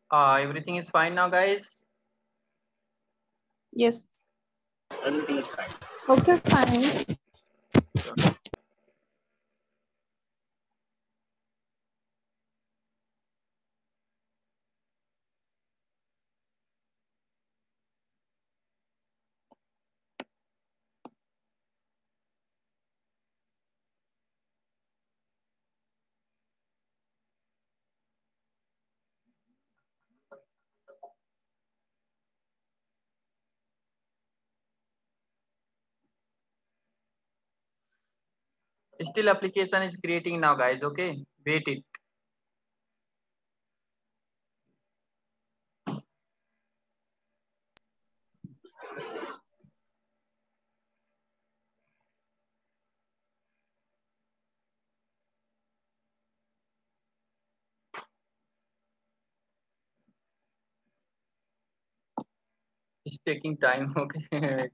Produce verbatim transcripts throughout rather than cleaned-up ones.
Uh, everything is fine now, guys? Yes. Everything is fine. Okay, fine. Sure. Still application is creating now, guys. Okay, wait it. It's taking time. Okay.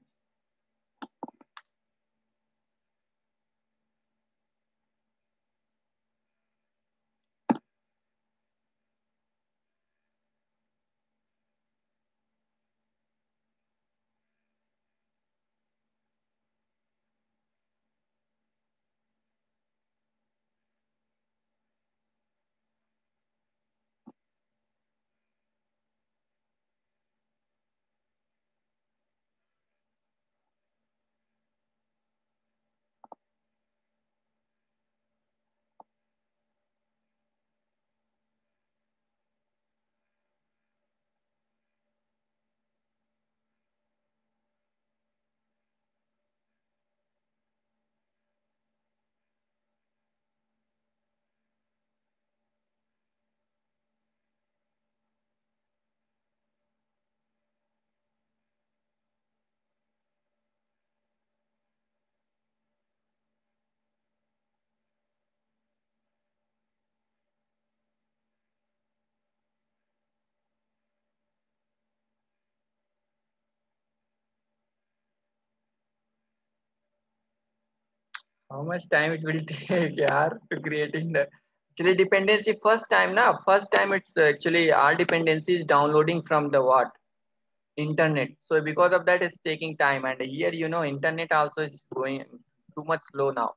How much time it will take, yeah, to creating the actually dependency first time now. First time it's actually our dependency is downloading from the what internet. So because of that, it's taking time. And here, you know, internet also is going too much slow now.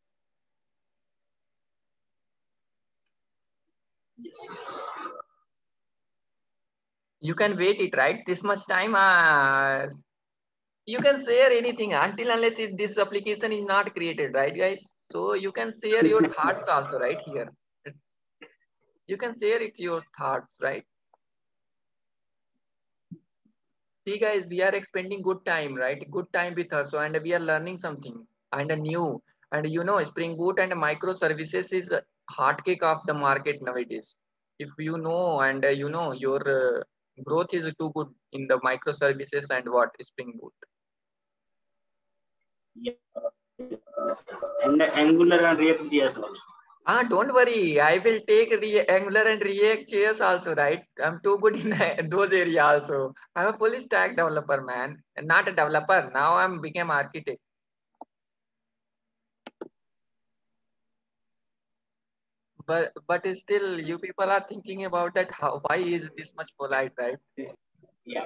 Yes, yes. You can wait it, right? This much time, uh, you can share anything until unless if this application is not created, right, guys? So you can share your thoughts also, right here. It's, you can share it your thoughts, right? See, guys, we are expending good time, right? Good time with us, so and we are learning something and a new. And you know, Spring Boot and microservices is a hot cake of the market nowadays. If you know and uh, you know your uh, growth is too good in the microservices and what Spring Boot. Yeah. Uh, and Angular and React J S also. Ah, don't worry. I will take Re Angular and React J S also, right? I'm too good in those areas also. I'm a full stack developer, man. Not a developer. Now I'm became architect. But but still, you people are thinking about that. How why is this much polite, right? Yeah.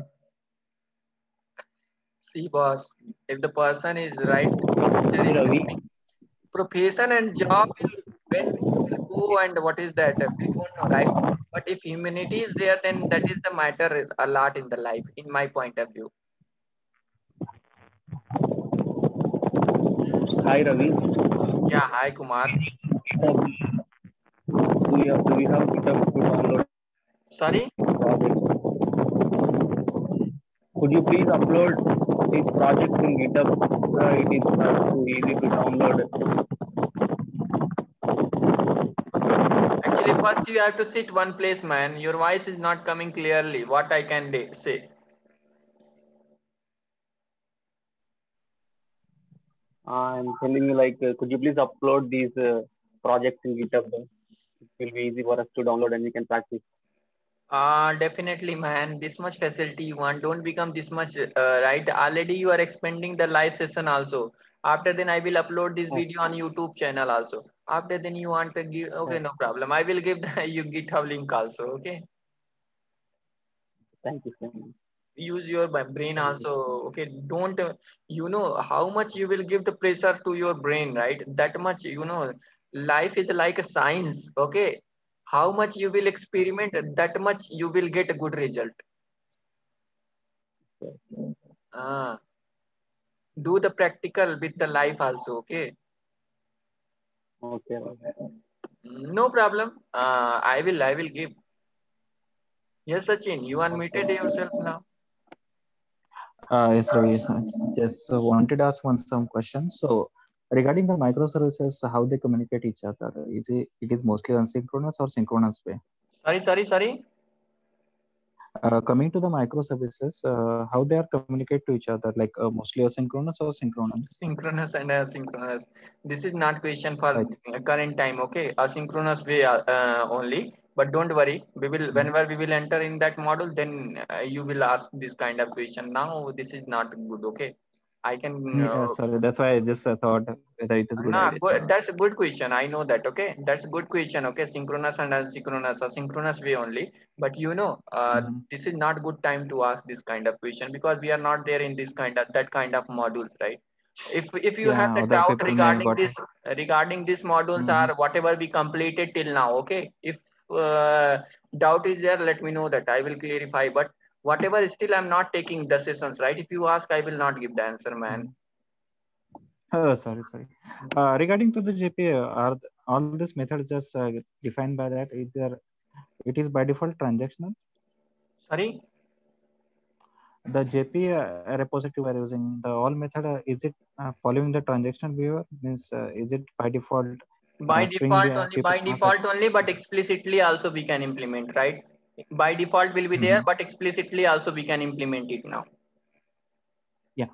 See, boss, if the person is right, future Hey is Ravi, coming. Profession and job will when will go and what is that? We don't know, right? But if humanity is there, then that is the matter a lot in the life, in my point of view. hi Ravi. Yeah, hi Kumar. GitHub, do you have do you have GitHub to download Sorry? project? Could you please upload these projects in GitHub? Uh, it is uh, too easy to download. Actually, first you have to sit one place, man. Your voice is not coming clearly. What I can de- say. I'm telling you, like, uh, could you please upload these uh, projects in GitHub? It will be easy for us to download and we can practice. Uh, definitely, man. This much facility you want. Don't become this much, uh, right? Already you are expanding the live session also. After then, I will upload this Oh, video on YouTube channel also. After then, you want to give, okay, oh, no problem. I will give the, you GitHub link also, okay? Thank you so much. Use your b- brain also. Okay, don't uh, you know how much you will give the pressure to your brain, right? That much, you know, life is like a science. Okay, how much you will experiment, that much you will get a good result. Ah, do the practical with the life also. Okay. Okay. Okay. No problem. Uh, I will, I will give. Yes, Sachin, you unmuted yourself now. Uh, yes, Ravi. Just uh, wanted to ask one some questions. So, regarding the microservices, how they communicate each other? Is it it is mostly asynchronous or synchronous way? Sorry, sorry, sorry. Uh, coming to the microservices, uh, how they are communicate to each other, like uh, mostly asynchronous or synchronous? Synchronous and asynchronous. This is not question for Like, current time. Okay, asynchronous way uh, uh, only. But don't worry, we will mm, whenever we will enter in that module, then uh, you will ask this kind of question. Now this is not good. Okay, I can. yeah, Uh, sorry, that's why I just uh, thought whether it is good nah, idea go, or not. that's a good question. I know that. Okay, that's a good question. Okay, synchronous and asynchronous, asynchronous way only. But you know, uh, Mm-hmm. this is not good time to ask this kind of question because we are not there in this kind of that kind of modules, right? if if you have Yeah, the other doubt people may regarding got. this regarding these modules Mm-hmm. are whatever we completed till now, okay, if uh, doubt is there, let me know that I will clarify. But whatever, still I'm not taking the sessions, right? If you ask, I will not give the answer, man. Oh, sorry, sorry. Uh, regarding to the J P A, are th- all these methods just uh, defined by that? Either it is by default transactional. Sorry. The J P A repository we are using, the all method, uh, is it uh, following the transactional viewer? Means uh, is it by default uh, By Spring default uh, only, people by not like? default only, but explicitly also we can implement, right? By default will be there, Mm-hmm. but explicitly also we can implement it now. Yeah.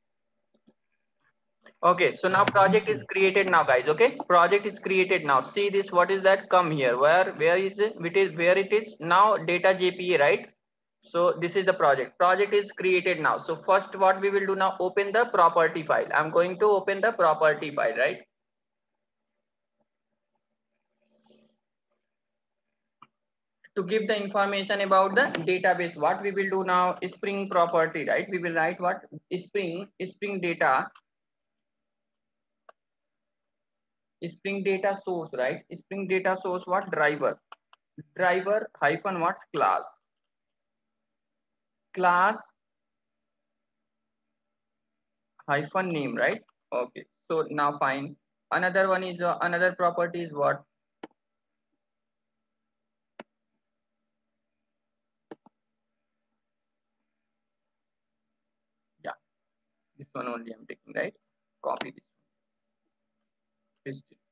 Okay, so now project is created now, guys. Okay, project is created now. See this, what is that? Come here. Where where is it? It is where it is now, data J P A, right? So this is the project. Project is created now. So first what we will do now, open the property file. I'm going to open the property file, right? To give the information about the database, what we will do now, Spring property, right? We will write what? Spring, Spring data, Spring data source, right? Spring data source, what? Driver. Driver hyphen what's class. Class hyphen name, right? Okay. So now fine. Another one is uh, another property is what? Yeah, this one only I'm taking, right? Copy this, paste it.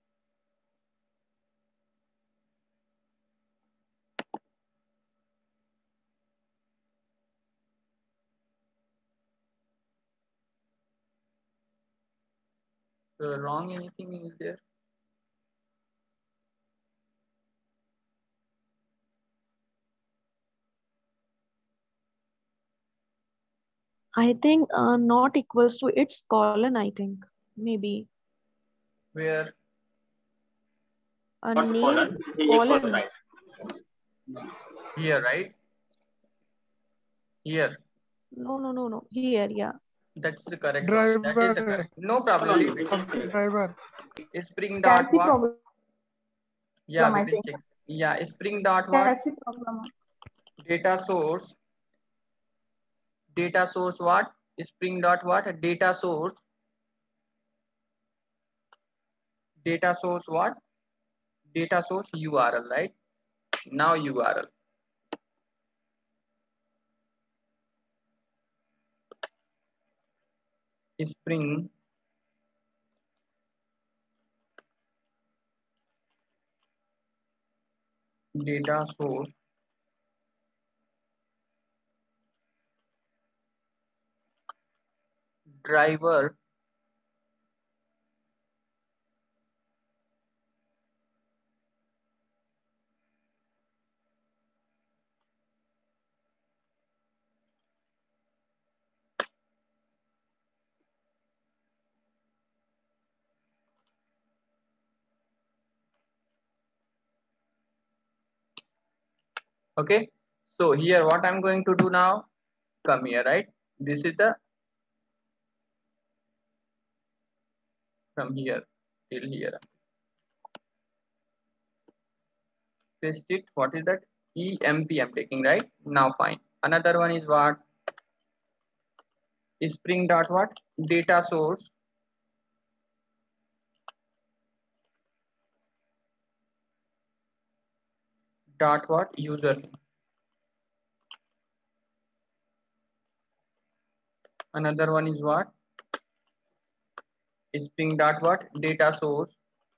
So wrong anything is there? I think uh, not equals to its colon, I think. Maybe Where? a Not name colon, it is equal colon. right. Here, right? Here. No, no, no, no. Here, yeah. That's the correct one. That is the Driver, correct. No No, problem. no, Leave no, it. it is correct. driver. Spring dot SCSI what? program, Yeah, we I will think. check. Yeah, Spring dot what? SCSI program. Data source. Data source what? Spring dot what? Data source. Data source what? Data source U R L, right? Now U R L. Spring data source driver okay. So here, what I'm going to do now, come here, right? This is the, from here till here. Paste it. What is that? E M P I'm taking, right? Now fine. Another one is what? Spring dot what? Data source. Dot what? Username. Another one is what? Spring dot what? Data source.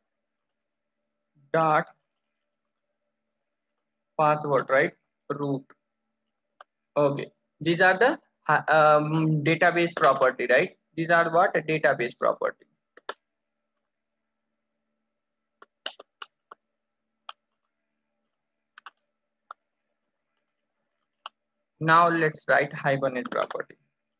Dot password, right? Root. Okay. These are the um, database property, right? These are what? A database property. Now let's write Hibernate property.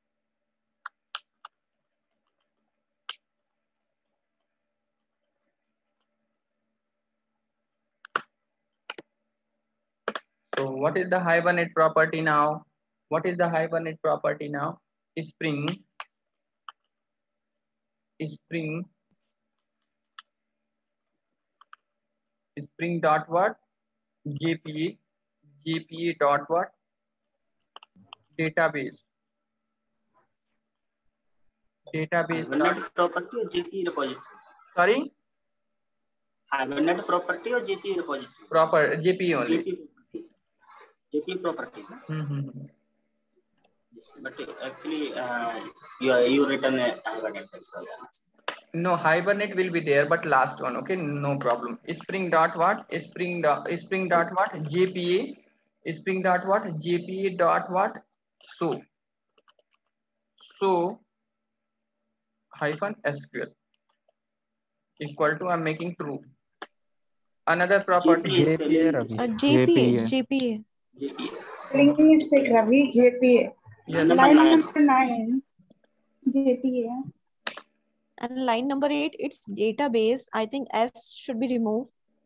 So what is the Hibernate property now? What is the Hibernate property now? Spring, Spring, Spring dot what? J P A, J P A dot what? Database. Database. Hibernate property or J P repository? Sorry? Hibernate property or J P repository? Proper J P A only. J P properties. J P properties. Huh? Mm-hmm. Yes, but actually, uh, you you written a Hibernate as well. No, Hibernate will be there, but last one. Okay, no problem. Spring dot what? Spring dot Spring dot what? J P A. Spring dot what? J P A dot what? So. So hyphen S Q L equal to, I'm making true. Another property. J P A, Ravi. Uh, J P A, J P A. J P A. Spelling mistake, Ravi. J P A. Yes. Line number nine. J P A. And line number eight, it's database. I think S should be removed.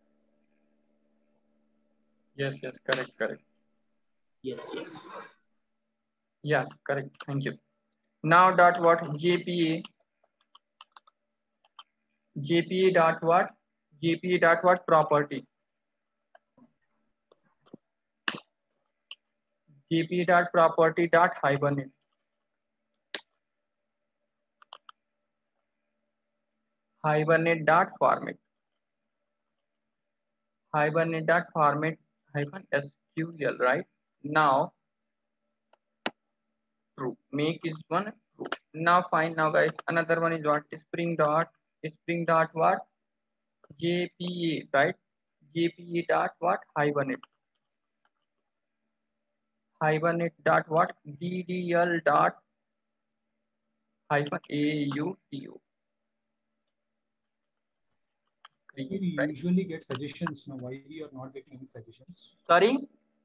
Yes, yes, correct, correct. Yes, yes. Yes, correct. Thank you. Now dot what? J P A. J P A dot what? J P A dot what? Property. J P A dot property dot Hibernate. Hibernate dot format. Hibernate dot format hyphen S Q L, right? Now true. Make is one true. Now fine. Now guys, another one is what? Spring dot Spring dot what? J P A, right? J P A dot what? Hibernate. Hibernate dot what? D D L dot hyphen A U T O. We Right? usually get suggestions. Now, why we are not getting any suggestions? Sorry?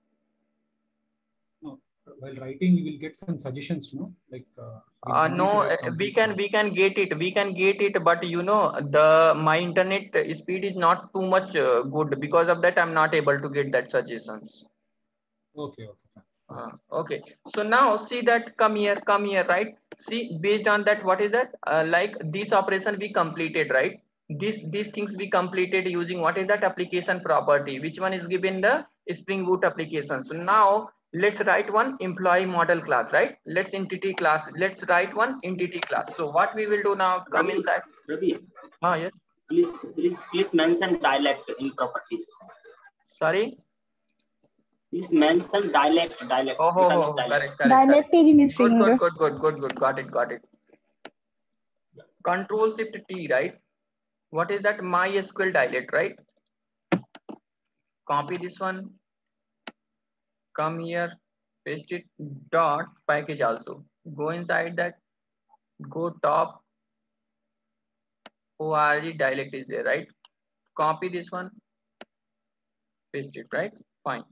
No, while writing, you will get some suggestions. No, like uh, Uh, no, uh, we can we can get it. We can get it, but you know the my internet speed is not too much uh, good. Because of that, I'm not able to get that suggestions. Okay, okay. Fine. Uh, okay, so now see that, come here, come here, right? See, based on that, what is that? Uh, like this operation we completed, right? This these things we completed using what is that application property? Which one is given the Spring Boot application? So now let's write one employee model class, right? Let's entity class. Let's write one entity class. So what we will do now? Come Ravi, inside. Ravi, Ah, yes. please, please, please mention dialect in properties. Sorry. Please mention dialect, dialect. Oh, oh, Bhutanese oh, dialect. correct, correct. Dialect is Good, missing. good, good, good, good, good. Got it, got it. Control Shift T, right? What is that? MySQL dialect, right? Copy this one. Come here, paste it. Dot package also. Go inside that. Go top. Org dialect is there, right? Copy this one. Paste it, right? Fine.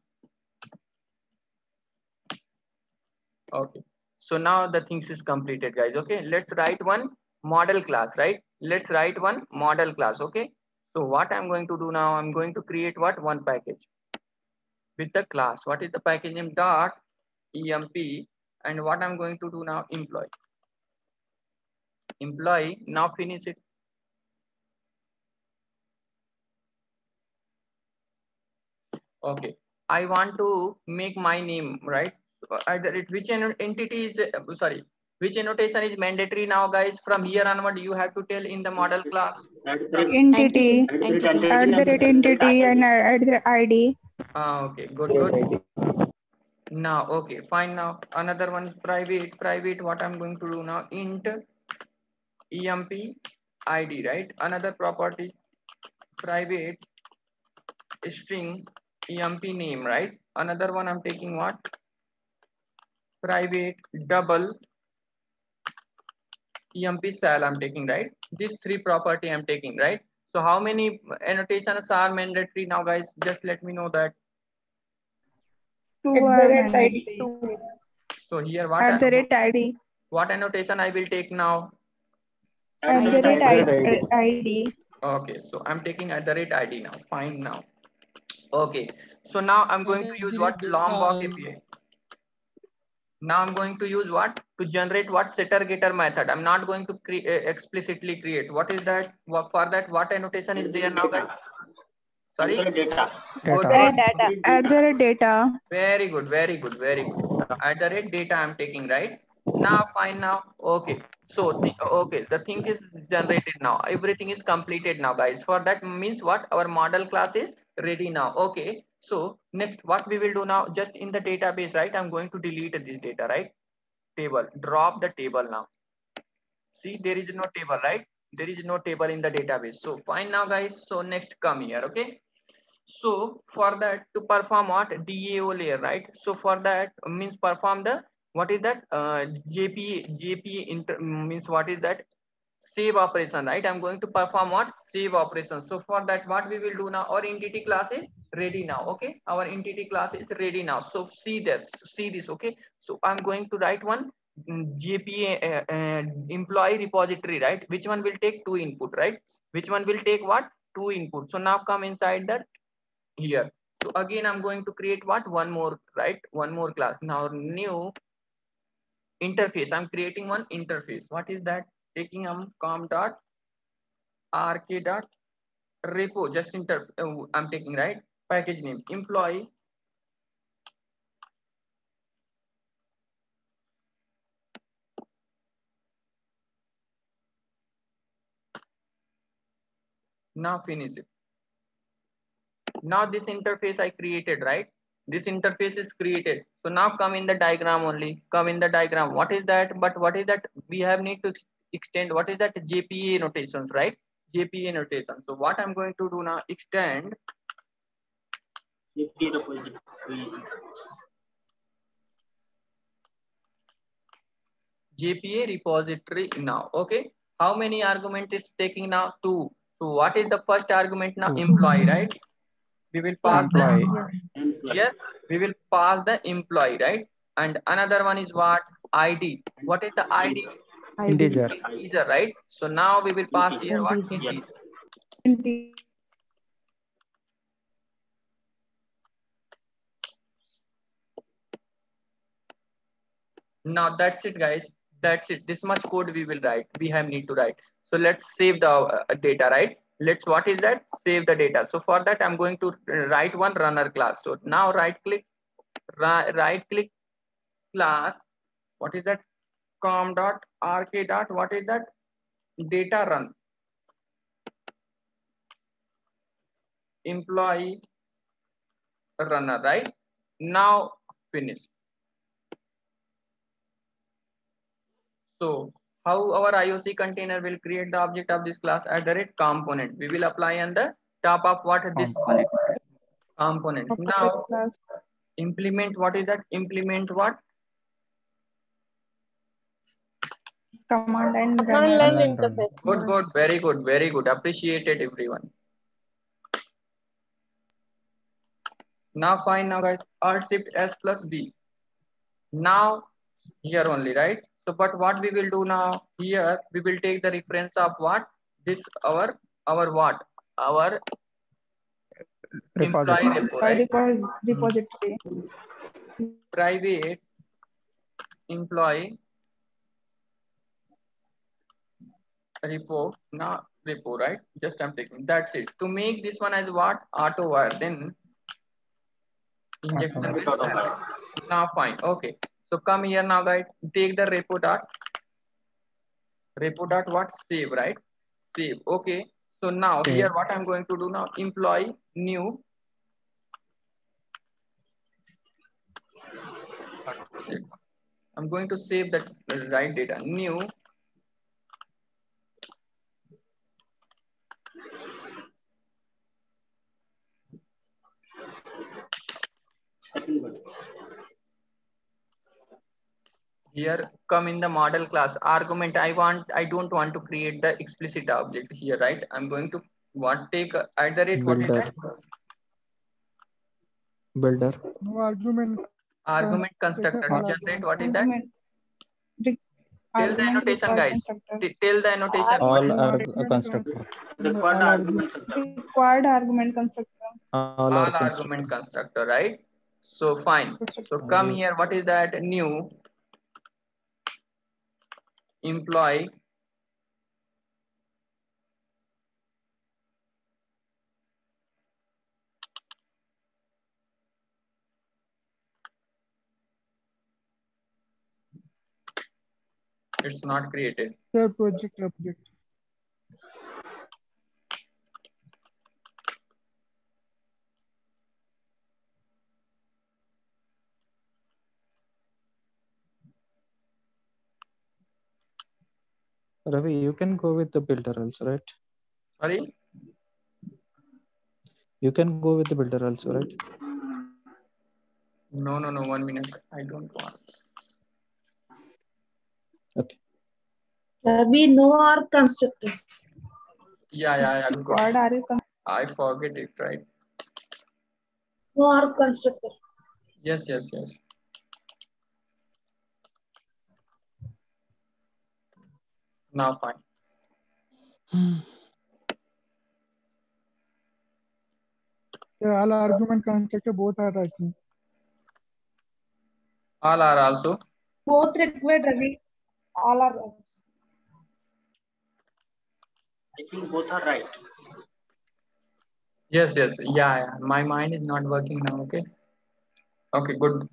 Okay. So now the things is completed, guys. Okay. Let's write one model class, right? Let's write one model class. Okay. So what I'm going to do now, I'm going to create what? One package. with the class. What is the package name? Dot emp, and what I'm going to do now? Employee. Employee. Now finish it. Okay. I want to make my name, right? Either it which entity is uh, sorry, which annotation is mandatory now, guys? From here onward, you have to tell in the model class. Entity, Entity. at the rate entity, and at the I D. Ah, okay, good, good. Now, okay, fine. Now, another one is private. Private, what I'm going to do now? Int emp I D, right? Another property, private string emp name, right? Another one I'm taking what? Private double emp cell I'm taking, right? These three property I'm taking, right? So how many annotations are mandatory now, guys? Just let me know that. Two are mandatory. So here what? At the rate I D. What annotation I will take now? At the rate I D. Okay, so I'm taking at the rate I D now. Fine now. Okay, so now I'm going to use what? Lombok A P I. Now I'm going to use what? To generate what? Setter getter method. I'm not going to cre uh, explicitly create. What is that? What, for that, what annotation is there now, guys? Sorry? Data. Good, At good. data. At the rate data. Very good, very good, very good. At the rate data I'm taking, right? Now, fine now. Okay. So, the, okay, the thing is generated now. Everything is completed now, guys. For that means what? Our model class is ready now. Okay. So, next, what we will do now? Just in the database, right? I'm going to delete this data, right? Table. Drop the table now. See, there is no table, right? There is no table in the database. So, fine now, guys. So, next, come here, okay? So for that, to perform what? D A O layer, right? So for that means perform the, what is that? Uh, J P A, J P A inter, means what is that? Save operation, right? I'm going to perform what? Save operation. So for that, what we will do now? Our entity class is ready now. Okay, our entity class is ready now. So see this, see this. Okay, so I'm going to write one J P A uh, uh, employee repository, right? Which one will take two input, right? Which one will take what? Two input. So now come inside that here. So again, I'm going to create what? One more, right? One more class. Now new interface. I'm creating one interface. What is that? Taking um com dot rk dot repo. Just inter. Uh, I'm taking, right? Package name employee. Now finish it. Now this interface I created, right? This interface is created. So now come in the diagram only. Come in the diagram. What is that? But what is that? We have need to extend. What is that? J P A notations, right? J P A notation. So what I'm going to do now? Extend J P A repository. J P A repository now. Okay. How many argument is taking now? Two. So what is the first argument now? Two. Employee, right? We will pass Employee. the here. We will pass the employee, right? And another one is what? I D. What is the I D? Integer. Integer, right? So now we will pass here what? Integer. Yes. Entity. Now that's it, guys. That's it. This much code we will write. We have need to write. So let's save the uh, data, right? Let's, what is that? Save the data. So for that, I'm going to write one runner class. So now right click, right, right click class. What is that? Com dot rk dot, what is that? Data run. Employee runner, right? Now finish. So how our I O C container will create the object of this class? At the rate component. We will apply on the top of what? This component. Now implement, what is that? Implement what? Command line Command runner. line interface. Good, good, very good, very good. Appreciated everyone. Now fine now guys, Alt Shift S plus B. Now here only, right? So but what we will do now, here we will take the reference of what? This our our what? Our employee Repository. repo, right? Repo- repository. Private employee repo, now repo, right? Just I'm taking, that's it. To make this one as what? Auto wire, then injection Bit will out of happen. that. Now fine, okay. So come here now guys, take the repo dot, repo dot what? Save, right? Save, okay. So now Save. here what I'm going to do now, employee new. I'm going to save that right data, new Second one. here come in the model class argument. I want, I don't want to create the explicit object here, right? I'm going to what take at the rate, what is Builder. that? Builder. No argument. Argument constructor all generate, what is that? Argument. Re- Tell the argument annotation required guys. constructor. T- Tell the annotation. All What is are argument constructor. Required all argument. Required argument constructor. All all are argument constructor. constructor, right? So fine. So come here, what is that? New employee it's not created. the project object. Ravi, you can go with the builder also, right? Sorry? You can go with the builder also, right? No, no, no, one minute. I don't want. Okay. Ravi, no are constructors. Yeah, yeah, yeah. Required are you con- I forget it, right? No are constructor. Yes, yes, yes. Now fine. Yeah, all argument constructor both are I think. All are also. Both required, Ravi. All are. I think both are right. Yes, yes. Yeah, yeah. My mind is not working now. Okay. Okay, good.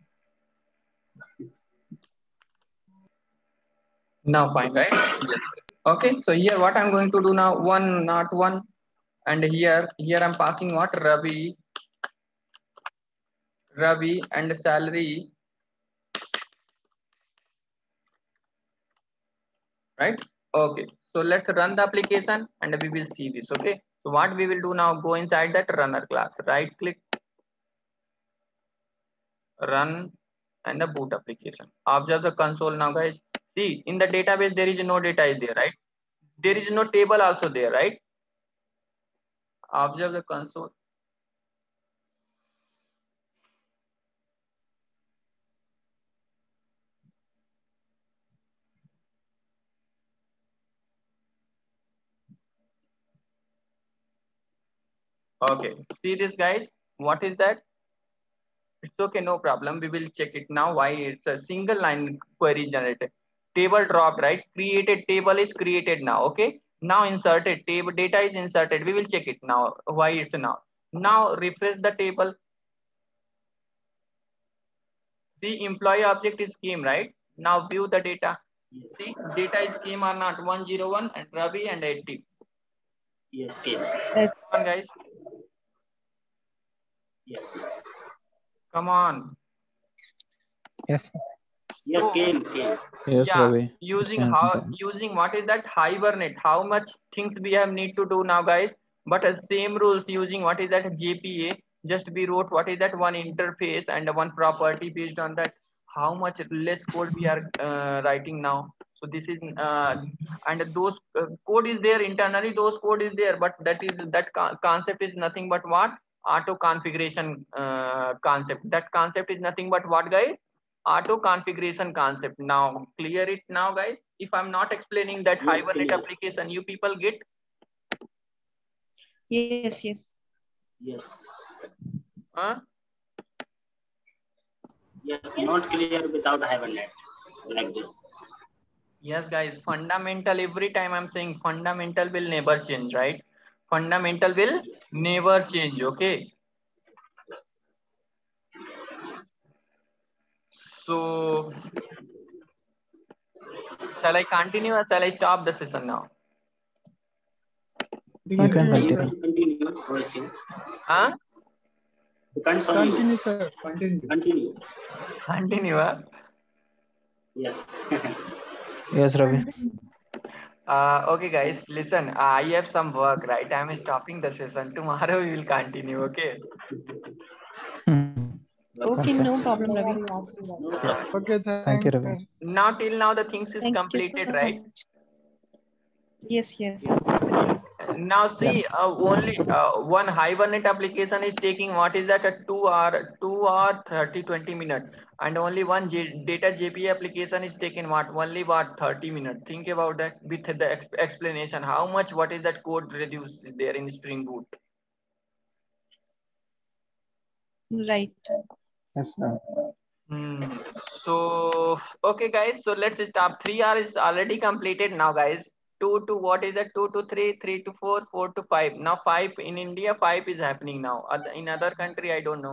Now fine, right? Yes. Okay. So here what I'm going to do now, one, not one. And here, here I'm passing what? Ravi. Ravi and salary. Right? Okay. So let's run the application and we will see this. Okay. So what we will do now, go inside that runner class, right click, run and the boot application. Observe the console now guys. See, in the database, there is no data is there, right? There is no table also there, right? Observe the console. Okay, see this guys, what is that? It's okay, no problem. We will check it now. Why it's a single line query generated. Table dropped, right? Created table is created now. Okay. Now inserted table data is inserted. We will check it now. Why it's now. Now refresh the table. See, employee object is scheme, right? Now view the data. Yes. See, data is scheme or not? one zero one and Ravi and eighty. Yes, came. Yes. Come on, guys. Yes, yes. Come on. Yes. Yes, came, came. Yes, Yeah, Ravi. using It's how fine. using what is that Hibernate? How much things we have need to do now, guys? But uh, same rules using what is that J P A? Just we wrote what is that one interface and one property based on that. How much less code we are uh, writing now? So this is uh, and those uh, code is there internally. Those code is there, but that is that co concept is nothing but what auto configuration uh, concept. That concept is nothing but what, guys? Auto configuration concept. Now clear it now, guys. If I'm not explaining that Yes, Hibernate clear. application, you people get. Yes, yes. Yes. Huh? Yes, not clear without having net like this. Yes, guys, fundamental, every time I'm saying fundamental will never change, right? Fundamental will Yes. never change, okay? So, shall I continue or shall I stop the session now? You can Uh, you continue. can continue, Roisin. Huh? Depends on you. Continue, sir. Continue. Continue. Continue, huh? Yes. Yes, Ravi. Uh, okay, guys, listen, I have some work, right? I'm stopping the session. Tomorrow we will continue, okay? Okay, Okay. no problem, Ravi. No problem. Okay, Thank you, thanks, Ravi. sir. Now, till now, the things is Thank you completed, so right? much. Yes, yes. Now see, uh, only uh, one Hibernate application is taking what is that a two hour, two hour thirty twenty minute, and only one J data J P A application is taking what only what thirty minutes. Think about that with the ex explanation. How much what is that code reduced there in Spring Boot? Right. Yes, sir. Hmm. So okay, guys. So let's stop. Three hours is already completed now, guys. Two to what is it? Two to three, three to four, four to five. Now five in India, five is happening now. In other country, I don't know.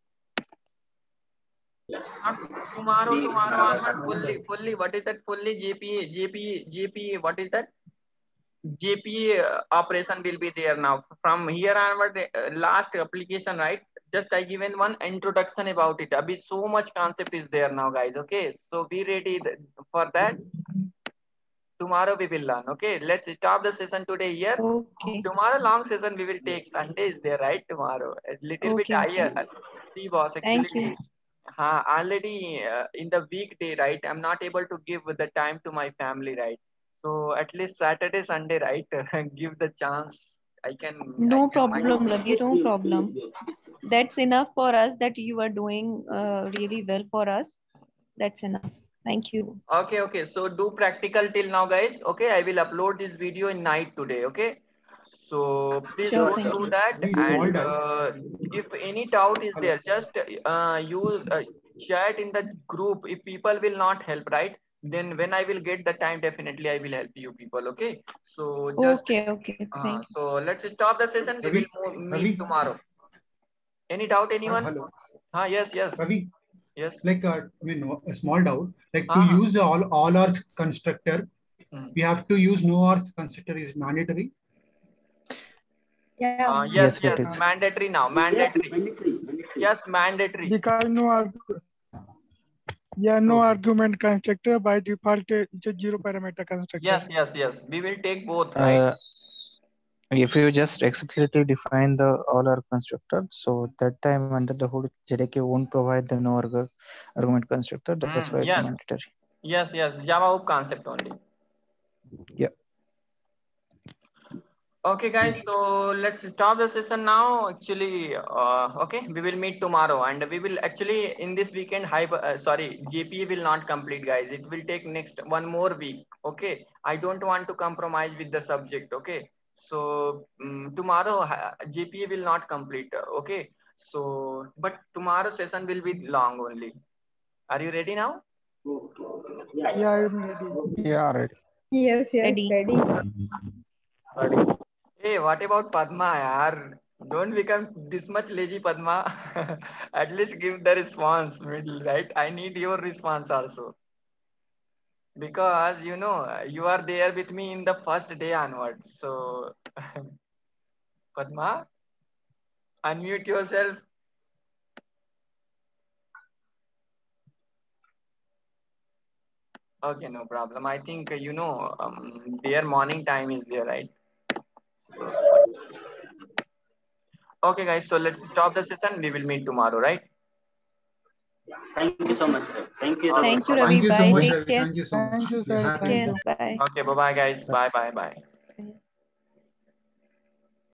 Yes. Not tomorrow, Three tomorrow hours onward, of fully, fully. What is that? Fully J P A, J P A, J P A. What is that? J P A uh, operation will be there now. From here onward, uh, last application, right? Just I given one introduction about it. Abhi so much concept is there now, guys. Okay, so be ready for that. Tomorrow we will learn. Okay, let's stop the session today here. Okay. Tomorrow long session we will take. Sunday is there, right? Tomorrow a little Okay, bit okay. higher. See, boss. Thank Actually, you. uh, already uh, in the weekday, right? I'm not able to give the time to my family, right? So at least Saturday, Sunday, right? Give the chance. I can. I No can problem, Ravi. Please No give, problem. please give, please give. That's enough for us that you are doing uh, really well for us. That's enough. Thank you. Okay, okay. So do practical till now, guys. Okay, I will upload this video in night today. Okay. So please Sure, go thank through you. that, Very small and doubt. uh, if any doubt is Hello. there, just uh, use uh, chat in the group. If people will not help, right? Then when I will get the time, definitely I will help you people. Okay. So just Okay, okay. uh, Thank you. so let's stop the session. We Ravi, will mo- meet Ravi, tomorrow. Any doubt, uh, anyone? hello. Ah, yes, yes, Ravi, yes. like, uh, I mean, a small doubt. Like to Ah, use all all our constructor, hmm. we have to use no R constructor is mandatory. Yeah. Uh, yes, Yes, it yes, is. mandatory now, Yes, mandatory. mandatory, mandatory. Yes, mandatory. Because no argument. Yeah, no Okay. argument constructor by default uh, it's a zero parameter constructor. Yes, yes, yes. We will take both, right? Uh, if you just explicitly define the all our constructor, so that time under the hood J D K won't provide the no arg- argument constructor. That's Mm, why it's a yes, mandatory. yes, yes. Java hook concept only. Yeah. Okay, guys. So let's stop the session now. Actually, uh, okay, we will meet tomorrow, and we will actually in this weekend. High, uh, sorry, J P A will not complete, guys. It will take next one more week. Okay, I don't want to compromise with the subject. Okay, so um, tomorrow uh, J P A will not complete. uh, Okay, so but tomorrow session will be long only. Are you ready now? Yeah, Yeah, I'm ready. Yeah, right. Yes, yes, Ready. ready. Hey, what about Padma, yaar? Don't become this much lazy, Padma. At least give the response, middle, right? I need your response also. Because, you know, you are there with me in the first day onwards. So, Padma, unmute yourself. Okay, no problem. I think, you know, um, their morning time is there, right? Okay, guys. So let's stop the session. We will meet tomorrow, right? thank you so much, sir. Thank you. Okay, Thank you, bye-bye. Ravi. Thank you so Bye. much, Take Ravi. care. Thank you so much. Thank you, Yeah, sir. happy Thank Care. you. Bye. Okay, bye-bye, guys. Bye, bye, bye.